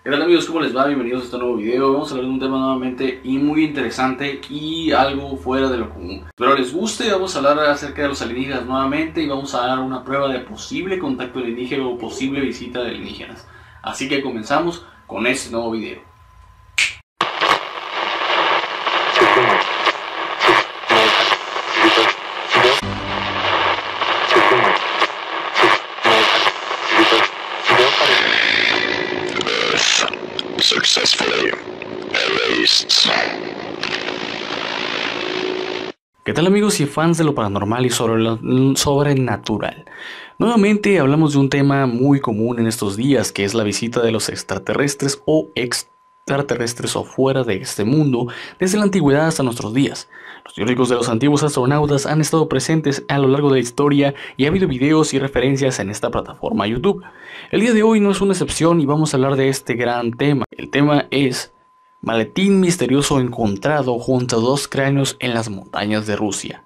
¿Qué tal amigos? ¿Cómo les va? Bienvenidos a este nuevo video. Vamos a hablar de un tema nuevamente y muy interesante y algo fuera de lo común. Espero les guste. Vamos a hablar acerca de los alienígenas nuevamente y vamos a dar una prueba de posible contacto alienígena o posible visita de alienígenas. Así que comenzamos con este nuevo video. Successfully erased. ¿Qué tal amigos y fans de lo paranormal y sobre lo sobrenatural? Nuevamente hablamos de un tema muy común en estos días, que es la visita de los extraterrestres o extraterrestres o fuera de este mundo, desde la antigüedad hasta nuestros días. Los teóricos de los antiguos astronautas han estado presentes a lo largo de la historia y ha habido videos y referencias en esta plataforma YouTube. El día de hoy no es una excepción y vamos a hablar de este gran tema. El tema es maletín misterioso encontrado junto a 2 cráneos en las montañas de Rusia.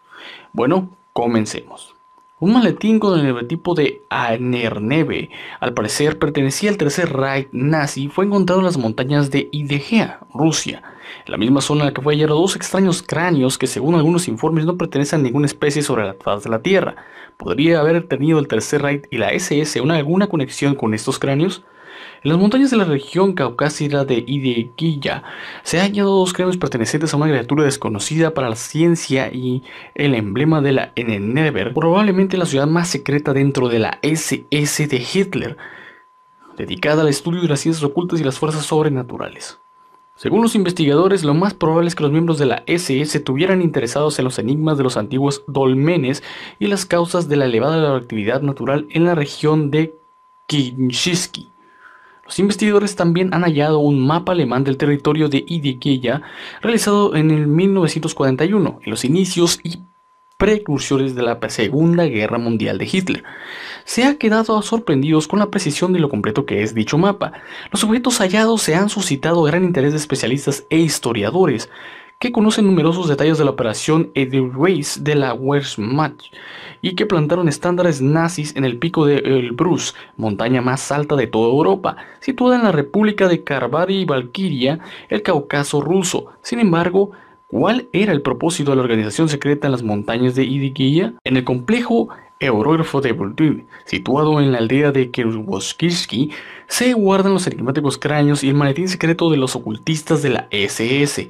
Bueno, comencemos. Un maletín con el logotipo de Ahnenerbe, al parecer pertenecía al Tercer Reich nazi, fue encontrado en las montañas de Idegea, Rusia, en la misma zona en la que fue hallado 2 extraños cráneos que según algunos informes no pertenecen a ninguna especie sobre la faz de la Tierra. ¿Podría haber tenido el Tercer Reich y la SS alguna conexión con estos cráneos? En las montañas de la región caucásica de Idegea se han hallado 2 cráneos pertenecientes a una criatura desconocida para la ciencia y el emblema de la Ahnenerbe, probablemente la ciudad más secreta dentro de la SS de Hitler, dedicada al estudio de las ciencias ocultas y las fuerzas sobrenaturales. Según los investigadores, lo más probable es que los miembros de la SS estuvieran interesados en los enigmas de los antiguos dólmenes y las causas de la elevada actividad natural en la región de Kinshiski. Los investigadores también han hallado un mapa alemán del territorio de Idegea realizado en el 1941, en los inicios y precursores de la Segunda Guerra Mundial de Hitler. Se ha quedado sorprendidos con la precisión de lo completo que es dicho mapa. Los objetos hallados se han suscitado gran interés de especialistas e historiadores que conocen numerosos detalles de la operación Edelweiss de la Wehrmacht y que plantaron estándares nazis en el pico de Elbrus, montaña más alta de toda Europa, situada en la República de Karvaria y Valquiria, el Cáucaso ruso. Sin embargo, ¿cuál era el propósito de la organización secreta en las montañas de Idegea? En el complejo Eurógrafo de Bultún, situado en la aldea de Keruboskirsky, se guardan los enigmáticos cráneos y el maletín secreto de los ocultistas de la SS.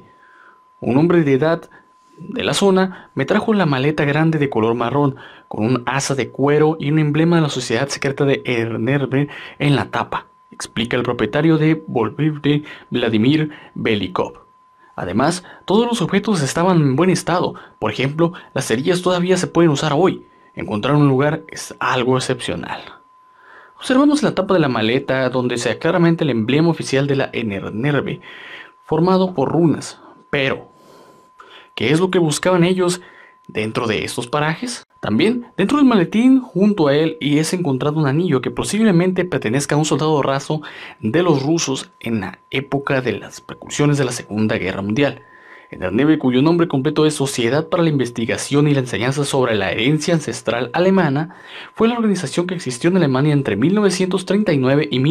Un hombre de edad de la zona me trajo la maleta grande de color marrón, con un asa de cuero y un emblema de la sociedad secreta de Ahnenerbe en la tapa, explica el propietario de Volvivde, Vladimir Belikov. Además, todos los objetos estaban en buen estado. Por ejemplo, las cerillas todavía se pueden usar hoy. Encontrar un lugar es algo excepcional. Observamos la tapa de la maleta, donde se ve claramente el emblema oficial de la Ahnenerbe, formado por runas. Pero, ¿qué es lo que buscaban ellos dentro de estos parajes? También, dentro del maletín, junto a él, es encontrado un anillo que posiblemente pertenezca a un soldado raso de los rusos en la época de las precursiones de la Segunda Guerra Mundial. Ahnenerbe, cuyo nombre completo es Sociedad para la Investigación y la Enseñanza sobre la Herencia Ancestral Alemana, fue la organización que existió en Alemania entre 1939 y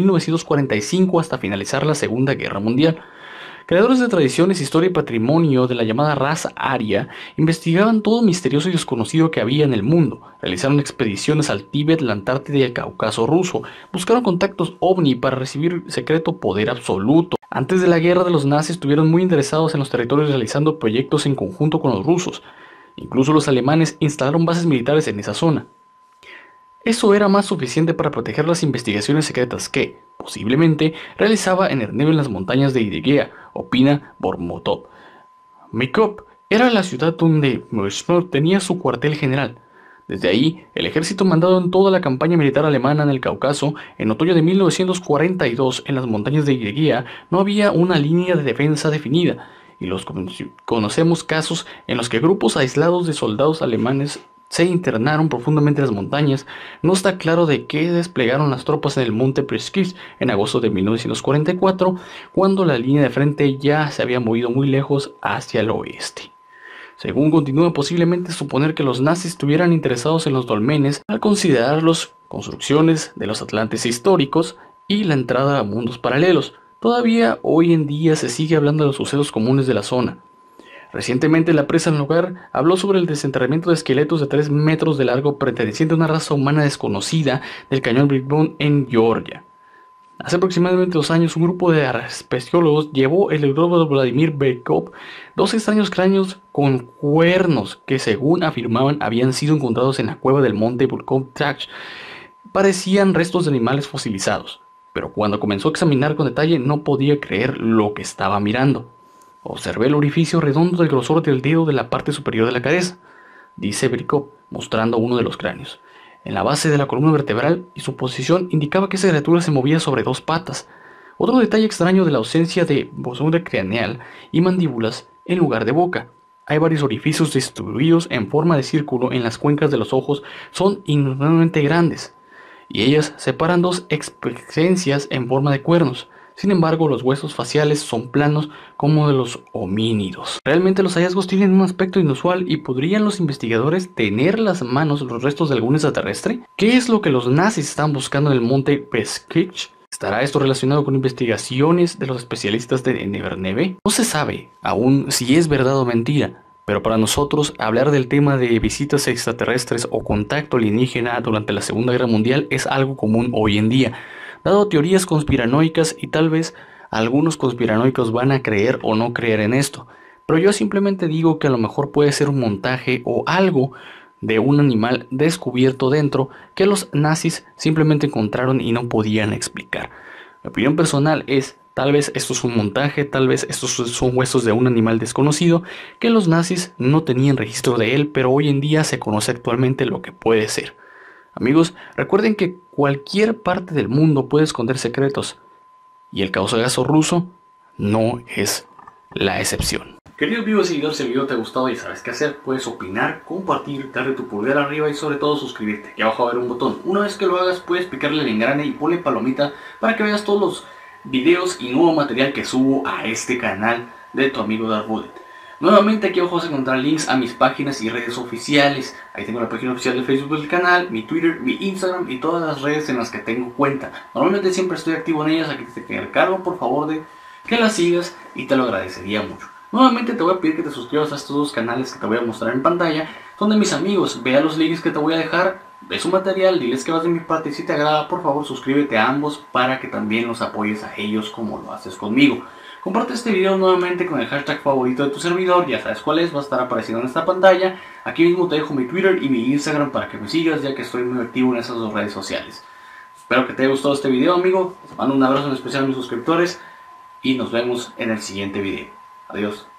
1945 hasta finalizar la Segunda Guerra Mundial. Creadores de tradiciones, historia y patrimonio de la llamada raza aria investigaban todo misterioso y desconocido que había en el mundo, realizaron expediciones al Tíbet, la Antártida y el Cáucaso ruso, buscaron contactos ovni para recibir secreto poder absoluto. Antes de la guerra de los nazis estuvieron muy interesados en los territorios realizando proyectos en conjunto con los rusos. Incluso los alemanes instalaron bases militares en esa zona. Eso era más suficiente para proteger las investigaciones secretas que, posiblemente, realizaba Ahnenerbe en las montañas de Idegea, opina Bormotov. Mikop era la ciudad donde Wehrmacht tenía su cuartel general. Desde ahí, el ejército mandado en toda la campaña militar alemana en el Cáucaso, en otoño de 1942, en las montañas de Idegea, no había una línea de defensa definida, y conocemos casos en los que grupos aislados de soldados alemanes se internaron profundamente en las montañas. No está claro de qué desplegaron las tropas en el monte Preskis en agosto de 1944, cuando la línea de frente ya se había movido muy lejos hacia el oeste. Según continúa, posiblemente suponer que los nazis estuvieran interesados en los dolmenes al considerarlos construcciones de los atlantes históricos y la entrada a mundos paralelos. Todavía hoy en día se sigue hablando de los sucesos comunes de la zona. Recientemente la prensa del lugar habló sobre el desenterramiento de esqueletos de 3 metros de largo perteneciente a una raza humana desconocida del cañón Big en Georgia. Hace aproximadamente 2 años, un grupo de espeleólogos llevó el neurólogo Vladimir Berkov 2 extraños cráneos con cuernos que, según afirmaban, habían sido encontrados en la cueva del monte Burkov-Tach. Parecían restos de animales fosilizados, pero cuando comenzó a examinar con detalle no podía creer lo que estaba mirando. Observé el orificio redondo del grosor del dedo de la parte superior de la cabeza, dice Berkov, mostrando uno de los cráneos. En la base de la columna vertebral y su posición indicaba que esa criatura se movía sobre 2 patas. Otro detalle extraño de la ausencia de bosura craneal y mandíbulas en lugar de boca. Hay varios orificios distribuidos en forma de círculo en las cuencas de los ojos, son inusualmente grandes, y ellas separan 2 excrescencias en forma de cuernos. Sin embargo, los huesos faciales son planos como de los homínidos. Realmente los hallazgos tienen un aspecto inusual y ¿podrían los investigadores tener en las manos los restos de algún extraterrestre? ¿Qué es lo que los nazis están buscando en el monte Peskich? ¿Estará esto relacionado con investigaciones de los especialistas de Neverneve? No se sabe aún si es verdad o mentira, pero para nosotros hablar del tema de visitas extraterrestres o contacto alienígena durante la Segunda Guerra Mundial es algo común hoy en día, dado teorías conspiranoicas, y tal vez algunos conspiranoicos van a creer o no creer en esto, pero yo simplemente digo que a lo mejor puede ser un montaje o algo de un animal descubierto dentro que los nazis simplemente encontraron y no podían explicar. Mi opinión personal es, tal vez esto es un montaje, tal vez estos son huesos de un animal desconocido que los nazis no tenían registro de él, pero hoy en día se conoce actualmente lo que puede ser. Amigos, recuerden que cualquier parte del mundo puede esconder secretos, y el caso ruso no es la excepción. Queridos amigos y seguidores, si el video te ha gustado y sabes qué hacer, puedes opinar, compartir, darle tu pulgar arriba y sobre todo suscribirte. Aquí abajo va a haber un botón. Una vez que lo hagas, puedes picarle el engrane y ponle palomita para que veas todos los videos y nuevo material que subo a este canal de tu amigo Darth Bullet. Nuevamente aquí abajo vas a encontrar links a mis páginas y redes oficiales. Ahí tengo la página oficial de Facebook del canal, mi Twitter, mi Instagram y todas las redes en las que tengo cuenta. Normalmente siempre estoy activo en ellas, aquí te encargo por favor de que las sigas y te lo agradecería mucho. Nuevamente te voy a pedir que te suscribas a estos 2 canales que te voy a mostrar en pantalla. Son de mis amigos, vea los links que te voy a dejar, ve su material, diles que vas de mi parte y si te agrada por favor suscríbete a ambos para que también los apoyes a ellos como lo haces conmigo. Comparte este video nuevamente con el hashtag favorito de tu servidor, ya sabes cuál es, va a estar apareciendo en esta pantalla. Aquí mismo te dejo mi Twitter y mi Instagram para que me sigas, ya que estoy muy activo en esas 2 redes sociales. Espero que te haya gustado este video, amigo. Les mando un abrazo en especial a mis suscriptores y nos vemos en el siguiente video. Adiós.